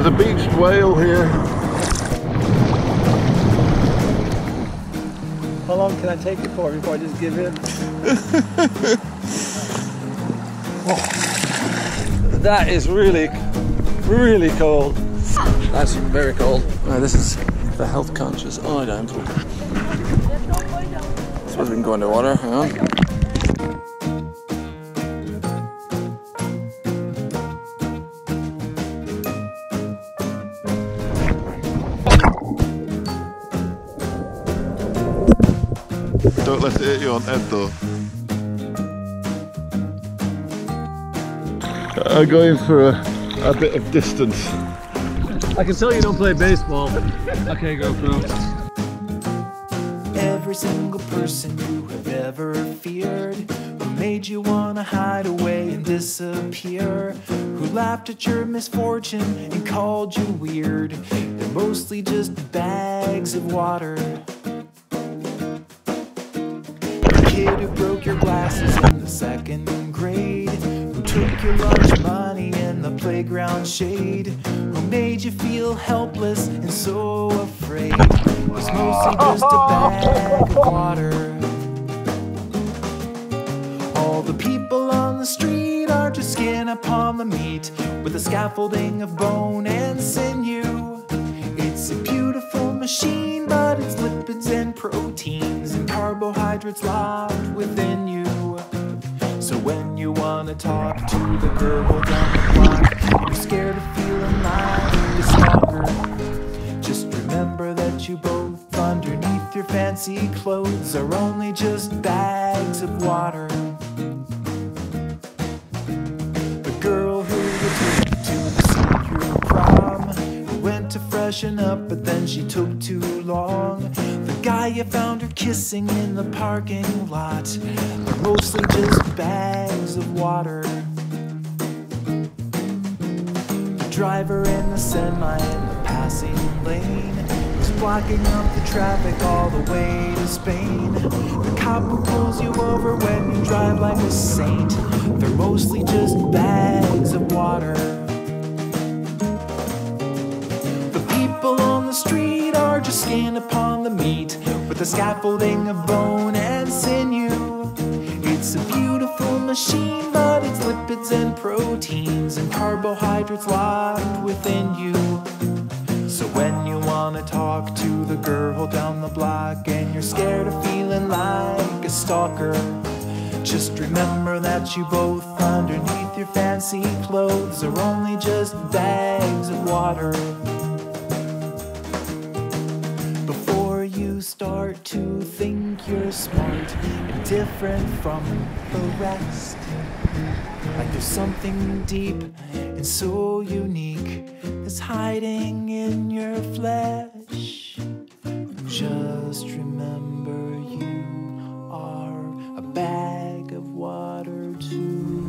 a beached whale here. How long can I take it for before I just give in? Oh, that is really, really cold. That's very cold. Now this is the health conscious eye ankle. Suppose we can go in the water. Hang on. Don't let it hit you on head though. I'm going for a bit of distance. I can tell you don't play baseball. Okay, GoPro. Every single person you have ever feared, who made you wanna hide away and disappear, who laughed at your misfortune and called you weird, they're mostly just bags of water. Kid who broke your glasses in the 2nd grade, who took your lunch money in the playground shade, who made you feel helpless and so afraid, was mostly just a bag of water. All the people on the street are just skin upon the meat, with a scaffolding of bone and sinew. It's a beautiful machine, but it's lipids and proteins and carbohydrates locked within you. So when you wanna talk to the girl down the block, you're scared of feeling like a stalker. Just remember that you both, underneath your fancy clothes, are only just bags of water. The girl who you took to the senior prom, who went to freshen up but then she took too long. The guy you found her kissing in the parking lot, they're mostly just bags of water. The driver in the semi in the passing lane was blocking up the traffic all the way to Spain. The cop who pulls you over when you drive like a saint, they're mostly just bags of water. The people on the street are just skin upon the meat, with a scaffolding of bone and sinew. It's a beautiful machine, but it's lipids and proteins and carbohydrates locked within you. So when you wanna talk to the girl down the block and you're scared of feeling like a stalker, just remember that you both, underneath your fancy clothes, are only just bags of water. Before you start to think you're smart and different from the rest, like there's something deep and so unique that's hiding in your flesh, just remember you are a bag of water too.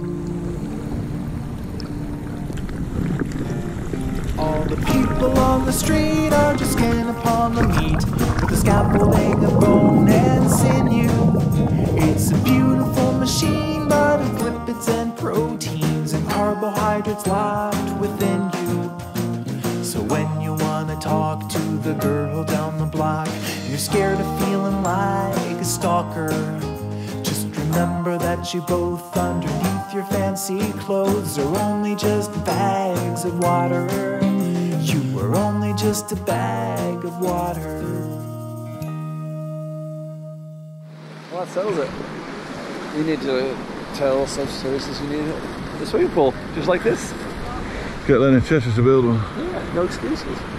All the people on the street are just skin upon the meat, with a scaffolding of bone and sinew. It's a beautiful machine, but it's lipids and proteins and carbohydrates locked within you. So when you wanna talk to the girl down the block and you're scared of feeling like a stalker, just remember that you both, underneath your fancy clothes, are only just bags of water. You were only just a bag of water. Well, that settles it. You need to tell such services you need a swimming pool, just like this. Get Lennon Cheshire to build one. Yeah, no excuses.